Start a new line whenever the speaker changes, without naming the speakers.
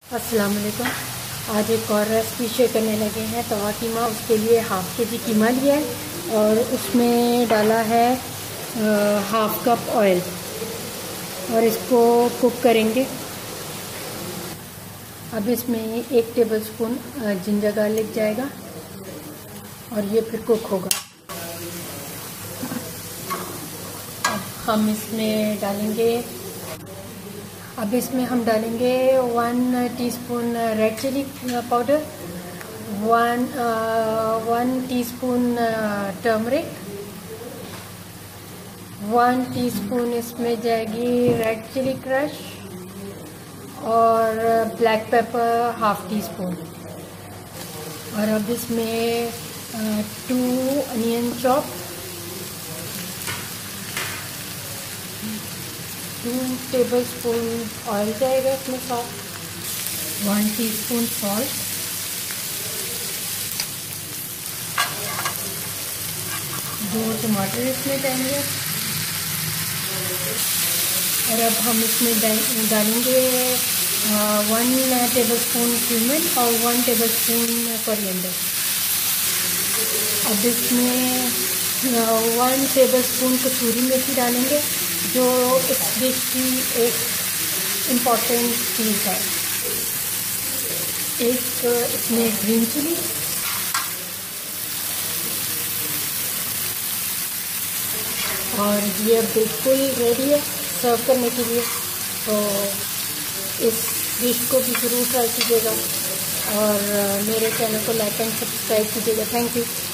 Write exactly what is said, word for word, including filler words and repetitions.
अस्सलाम वालेकुम। आज एक और रेसिपी शेयर करने लगे हैं तवा कीमा। उसके लिए हाफ़ के जी कीमा लिया है और उसमें डाला है हाफ़ कप ऑयल और इसको कुक करेंगे। अब इसमें एक टेबलस्पून जिंजर गार्लिक जाएगा और ये फिर कुक होगा। अब हम इसमें डालेंगे अब इसमें हम डालेंगे one teaspoon red chilli powder, one one teaspoon turmeric, one teaspoon इसमें जाएगी रेड चिली क्रश और black pepper half teaspoon. और अब इसमें two onion chop, two tablespoon oil जाएगा इसमें, सॉल्ट, वन टीस्पून सॉल्ट, दो टमाटर इसमें जाएंगे। और अब हम इसमें डालेंगे वन टेबल स्पून क्यूमिन और वन टेबल स्पून कोरिएंडर। अब इसमें वन टेबल स्पून कसूरी मेथी डालेंगे जो इस डिश की एक इम्पॉर्टेंट चीज़ है। एक इसमें ग्रीन चिली, और ये बिल्कुल रेडी है सर्व करने के लिए। तो इस डिश को भी ज़रूर ट्राई कीजिएगा और मेरे चैनल को लाइक एंड सब्सक्राइब कीजिएगा। Thank you.